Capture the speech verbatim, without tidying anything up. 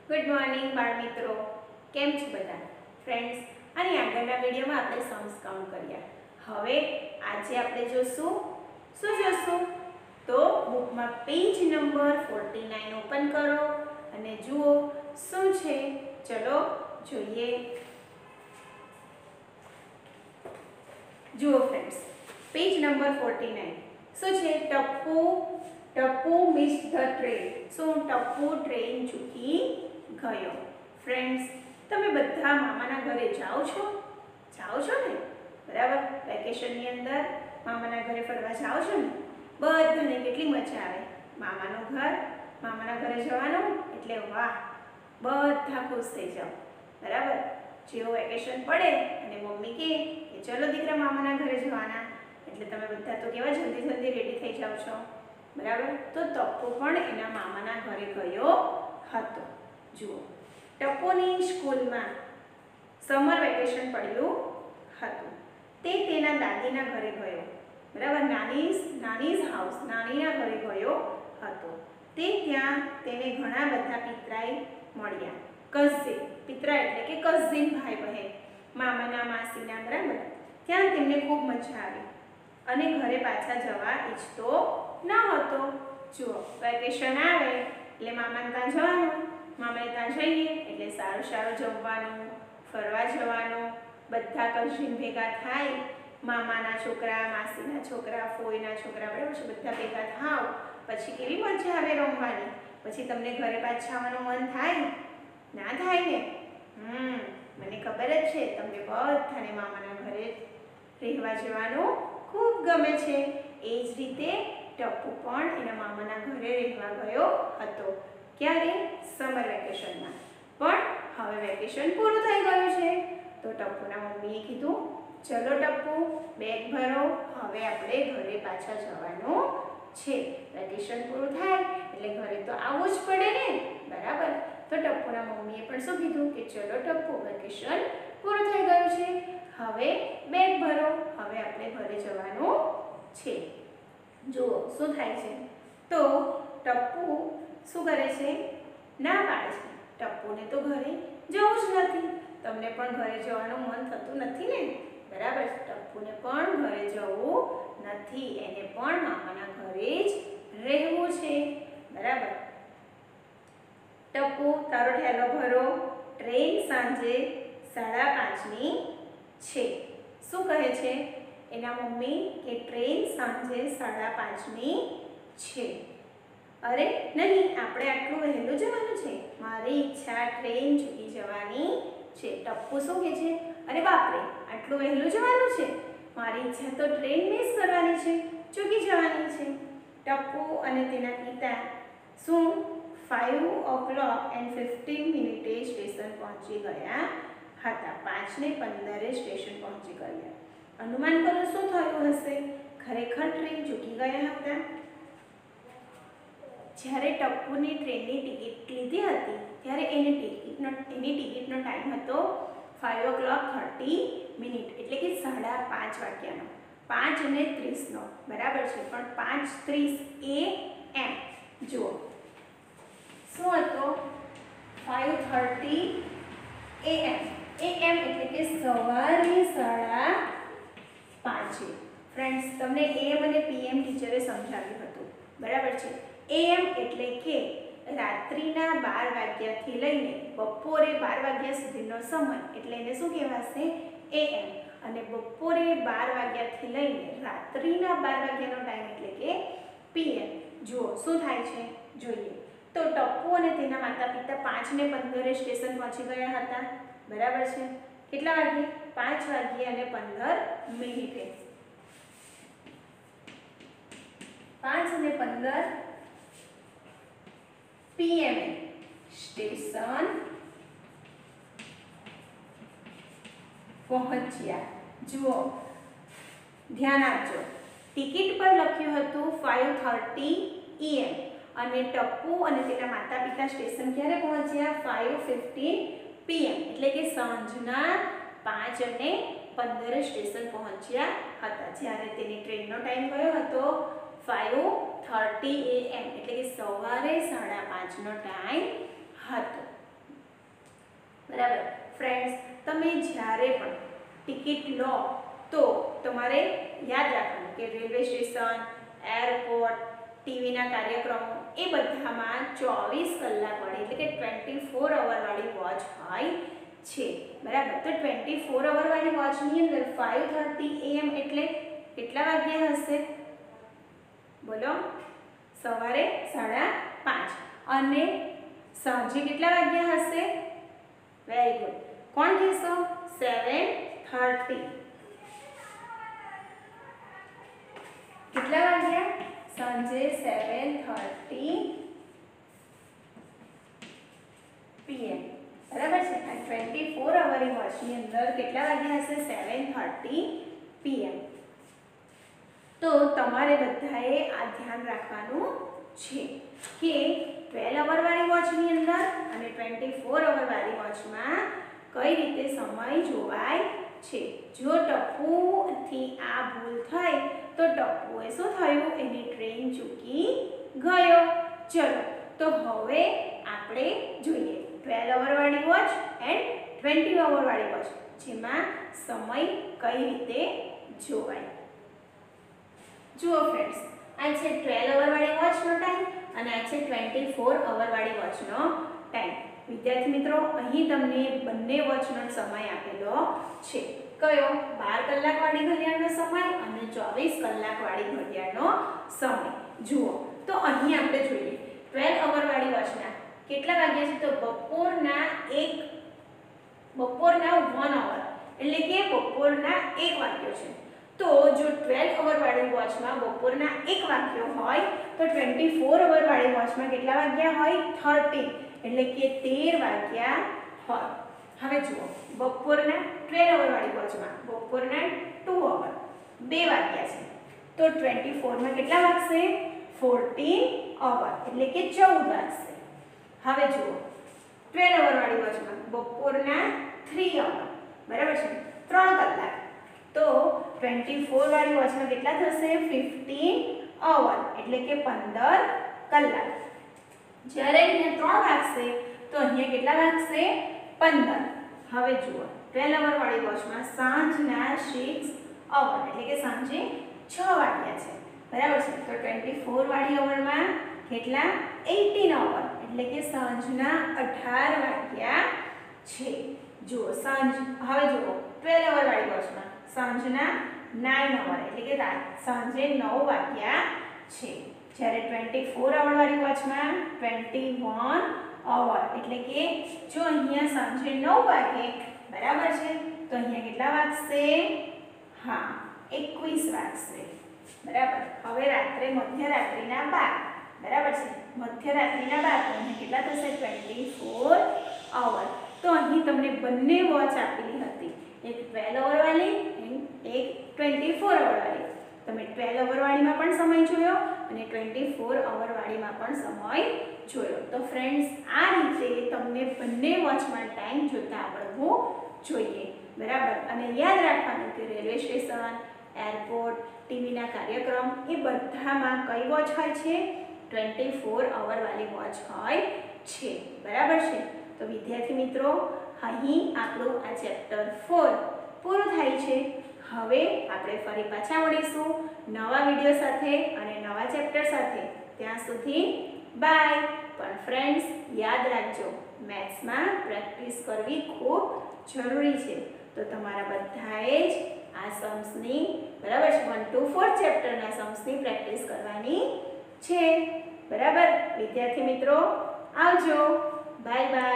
Good morning બાળ મિત્રો, કેમ છો બધા ફ્રેન્ડ્સ? આની આગળના વિડીયોમાં આપણે સમ્સ કાઉન્ટ કર્યા. હવે આજે આપણે જોશું શું જોશું તો બુકમાં page number forty nine open કરો અને જુઓ શું છે. ચલો જોઈએ. જુઓ friends, page number forty nine શું છે? Tappu Tappu missed the train. શું? ટપ્પુ ટ્રેન ચૂકી ગયો. ફ્રેન્ડ્સ, તમે બધા મામાના ઘરે જાઓ છો જાઓ છો ને? બરાબર, વેકેશનની અંદર મામાના ઘરે ફરવા જાઓ છો ને? બધાને કેટલી મજા આવે. મામાનું ઘર, મામાના ઘરે જવાનું એટલે વાહ, બધા ખુશ થઈ જાઓ. બરાબર, જેવો વેકેશન પડે અને મમ્મી કહે કે ચલો દીકરા મામાના ઘરે જવાના, એટલે તમે બધા તો કેવા જલ્દી જલ્દી રેડી થઈ જાઓ છો. બરાબર, તો ટપ્પુ પણ એના મામાના ઘરે ગયો હતો. જુઓ, ટપ્પુની સ્કૂલમાં સમર વેકેશન પડ્યું હતું. તે તેના દાદીના ઘરે ગયો. બરાબર, નાની નાનીઝ હાઉસ, નાનીના ઘરે ગયો હતો. તે ત્યાં તેને ઘણા બધા પિતરાઈ મળ્યા. કઝિન, પિતરા એટલે કે કઝિન, ભાઈ બહેન, મામાના માસીના. બરાબર, ત્યાં તેમને ખૂબ મજા આવી અને ઘરે પાછા જવા ઈચ્છતો ન હતો. જુઓ, વેકેશન આવે એટલે મામાને ત્યાં જવાનું, મામાને ત્યાં જઈએ એટલે સારું સારું જમવાનું, ફરવા જવાનું, બધા કઝિન ભેગા થાય, મામાના છોકરા, માસીના છોકરા, ફોઈના છોકરા, બરાબર છે, બધા ભેગા થાવ પછી કેવી મજા આવે રમવાની. પછી તમને ઘરે પાછા આવવાનું મન થાય ના થાય ને? હમ મને ખબર જ છે તમને બધાને મામાના ઘરે રહેવા જવાનું ખૂબ ગમે છે. એ જ રીતે ટપ્પુ પણ એના મામાના ઘરે રહેવા ગયો હતો. ક્યારે? સમર વેકેશનમાં. પણ હવે વેકેશન પૂરું થઈ ગયું છે તો ટપ્પુના મમ્મીએ કીધું ચલો ટપ્પુ, બેગ ભરો, હવે આપણે ઘરે પાછા જવાનું છે. વેકેશન પૂરું થાય એટલે ઘરે તો આવવું જ પડે ને? બરાબર, તો ટપ્પુના મમ્મીએ પણ શું કીધું કે ચલો ટપ્પુ, વેકેશન પૂરું થઈ ગયું છે, હવે બેગ ભરો, હવે આપણે ઘરે જવાનું છે. જુઓ શું થાય છે તો ટપ્પુ શું કરે છે? ના પાડે છે. ટપ્પુને તો ઘરે જવું જ નથી. તમને પણ ઘરે જવાનું મન થતું નથી ને? બરાબર, ટપ્પુને પણ ઘરે જવું નથી. એને પણ મામાના ઘરે જ રહેવું છે. બરાબર, ટપ્પુ તારો ઠેલો ભરો, ટ્રેન સાંજે સાડા પાંચની છે. શું કહે છે એના મમ્મી કે ટ્રેન સાંજે સાડા પાંચની છે. અરે નહીં, આપણે આટલું વહેલું જવાનું છે, મારી ઈચ્છા ટ્રેન ચૂકી જવાની છે. ટપ્પુ શું કહે છે? અરે બાપરે, આટલું વહેલું જવાનું છે, મારી ઈચ્છા તો ટ્રેન મિસ કરવાની છે, ચૂકી જવાની છે. ટપ્પુ અને તેના પિતા શું five o'clock and fifteen મિનિટે સ્ટેશન પહોંચી ગયા હતા. પાંચ ને પંદરે સ્ટેશન પહોંચી ગયા. અનુમાન કરો શું થયું હશે? ખરેખર ટ્રેન ચૂકી ગયા હતા. જ્યારે ટપ્પુની ટ્રેનની ટિકિટ લીધી હતી ત્યારે એની ટિકિટનો એની ટિકિટનો ટાઈમ હતો five o'clock thirty minute, એટલે કે સાડા પાંચ વાગ્યાનો. પાંચ અને ત્રીસનો. બરાબર છે, પણ પાંચ ત્રીસ એ એમ. જુઓ શું હતો? ફાઇવ થર્ટી એ એમ. એ એમ એટલે કે સવારે સાડા પાંચે. ફ્રેન્ડ્સ, તમને એમ અને પીએમ ટીચરે સમજાવ્યું હતું. બરાબર છે. એમ એટલે કે રાત્રિના બાર વાગ્યાથી લઈને બપોરે બાર વાગ્યા સુધીનો સમય, એટલે એને શું કહેવાશે? એએમ. અને બપોરે બાર વાગ્યાથી લઈને રાત્રિના બાર વાગ્યાનો ટાઈમ એટલે કે પીએમ. જુઓ શું થાય છે જોઈએ. તો ટપ્પુ અને તેના માતા પિતા પાંચ ને પંદરે સ્ટેશન પહોંચી ગયા હતા. બરાબર છે. કેટલા વાગે? પાંચ વાગ્યે અને પંદર મિનિટે. પાંચ અને પંદર પીએમ સ્ટેશન પહોંચ્યા. જુઓ ધ્યાન આપજો, ટિકિટ પર લખ્યું હતું ફાઇવ થર્ટી ઈએમ અને ટપ્પુ અને તેના માતા પિતા સ્ટેશન ક્યારે પહોંચ્યા? ફાઇવ ફિફ્ટીન પીએમ, એટલે કે સાંજના પાંચ અને પંદરે સ્ટેશન પહોંચ્યા હતા. જ્યારે તેની ટ્રેનનો ટાઈમ કયો હતો? ફાઇવ થર્ટી એ એમ, એટલે કે સવારે સાડા પાંચનો ટાઈમ હતો. બરાબર ફ્રેન્ડ્સ, તમે જ્યારે પણ ટિકિટ લો તો તમારે યાદ રાખવાનું કે રેલવે સ્ટેશન, એરપોર્ટ, ટીવીના કાર્યક્રમો એ બધામાં ચોવીસ કલાક વાળી એટલે કે ટ્વેન્ટી ફોર અવર વાળી વોચ હોય છે. બરાબર, તો ટ્વેન્ટી ફોર અવર વાળી વોચની અંદર ફાઇવ થર્ટી એએમ એટલે કેટલા વાગ્યા હશે? બોલો, સવારે સાડા પાંચ. અને સાંજે કેટલા વાગ્યા હશે? વેરી ગુડ, કોણ કહેશો? Seven thirty. કેટલા વાગ્યા? સાંજે સેવન થર્ટી પીએમ. બરાબર છે. આ ટ્વેન્ટી ફોર અવરની વોચની અંદર કેટલા વાગ્યા હશે? Seven thirty PM. તો તમારે બધાએ આ ધ્યાન રાખવાનું છે કે ટ્વેલ્વ અવર વાળી વોચની અંદર અને ટ્વેન્ટી ફોર અવર વાળી વોચમાં કઈ રીતે સમય જોવાય છે. જો ટપ્પુથી આ ભૂલ થઈ તો ટપ્પુએ શું થયું? એની ટ્રેન ચૂકી ગયો. ચલો, તો હવે આપણે જોઈએ ટ્વેલ્વ અવર વાળી વોચ એન્ડ ટ્વેન્ટી અવર વાળી વોચ, જેમાં સમય કઈ રીતે જોવાય. જુઓ ફ્રેન્ડ્સ, આ છે ટ્વેલ્વ અવર વાળી વોચનો ટાઈમ અને આ છે ટ્વેન્ટી ફોર અવર વાળી વોચનો ટાઈમ. વિદ્યાર્થી મિત્રો, અહીં તમને બંને વોચનો સમય આપેલો છે. કયો? બાર કલાક વાળી ઘડિયાળનો સમય અને ચોવીસ કલાક વાળી ઘડિયાળનો સમય. જુઓ, તો અહીં આપણે જોઈએ ટ્વેલ્વ અવર વાળી વોચના કેટલા વાગ્યા છે? તો બપોરના એક બપોરના વન અવર એટલે કે બપોરના એક વાગ્યો છે. તો જો ટ્વેલ્વ અવર વાળી વોચમાં બપોરના એક વાગ્યો હોય તો ટ્વેન્ટી ફોર અવર વાળી વોચમાં કેટલા વાગ્યા હોય? થર્ટી એટલે કે તેર વાગ્યા હોય. હવે જુઓ, બપોરના ટ્વેલ્વ અવર વાળી વોચમાં બપોરના ટુ અવર બે વાગ્યા છે તો ટ્વેન્ટી ફોરમાં કેટલા વાગશે? ફોર્ટીન અવર એટલે કે ચૌદ વાગશે. હવે જુઓ, ટ્વેલ્વ અવર વાળી વોચમાં બપોરના થ્રી અવર, બરાબર છે, ત્રણ કલાક. તો ટ્વેન્ટી ફોર વાળી વોચમાં કેટલા થશે? ફિફ્ટીન અવર એટલે કે પંદર કલાક. જ્યારે અહીંયા ત્રણ વાગશે તો અહીંયા કેટલા વાગશે? પંદર. હવે જુઓ, ટ્વેલ્વ અવર વાળી વોચમાં સાંજના સિક્સ અવર એટલે કે સાંજે છ વાગ્યા છે, બરાબર છે. તો ટ્વેન્ટી ફોર વાળી અવરમાં કેટલા? એટીન અવર એટલે કે સાંજના અઢાર વાગ્યા છે. જુઓ સાંજ હવે જુઓ ટ્વેલ્વ અવર વાળી વોચમાં સાંજના નાઇન અવર એટલે કે રાત સાંજે નવ વાગ્યા છે. જ્યારે ટ્વેન્ટી ફોર અવર વાળી વોચમાં ટ્વેન્ટી વન અવર એટલે કે જો અહીંયા સાંજે નવ વાગે, બરાબર છે, તો અહીંયા કેટલા વાગશે? હા, એકવીસ વાગશે. બરાબર. હવે રાત્રે મધ્યરાત્રિના બાર, બરાબર છે, મધ્યરાત્રિના બાર તો અહીંયા કેટલા થશે? Twenty four hour. તો અહીં તમને બંને વોચ આપેલી હતી, એક ટ્વેલ્વ અવર વાળી એક ટ્વેન્ટી ફોર અવર વાળી. તમે ટ્વેલ્વ અવર વાળીમાં પણ સમય જોયો અને ટ્વેન્ટી ફોર અવર વાળીમાં પણ સમય જોયો. તો ફ્રેન્ડ્સ, આ રીતે તમને બંને વોચમાં ટાઈમ જોતા આવડવું જોઈએ, બરાબર. અને યાદ રાખવાનું કે રેલવે સ્ટેશન, એરપોર્ટ, ટીવીના કાર્યક્રમ એ બધામાં કઈ વોચ હોય છે? ટ્વેન્ટી ફોર અવર વાળી વોચ હોય છે, બરાબર છે. તો વિદ્યાર્થી મિત્રો, અહીં આપણું આ ચેપ્ટર ફોર પૂરું થાય છે. હવે આપણે ફરી પાછા મળીશું નવા વિડીયો સાથે અને નવા ચેપ્ટર સાથે. ત્યાં સુધી બાય. પણ ફ્રેન્ડ્સ, યાદ રાખજો, મેથ્સમાં પ્રેક્ટિસ કરવી ખૂબ જરૂરી છે. તો તમારા બધાએ જ આ सम्सની, બરાબર છે, વન ટુ ફોર ચેપ્ટરના सम्सની પ્રેક્ટિસ કરવાની છે, બરાબર. વિદ્યાર્થી મિત્રો, આવજો. Bye by.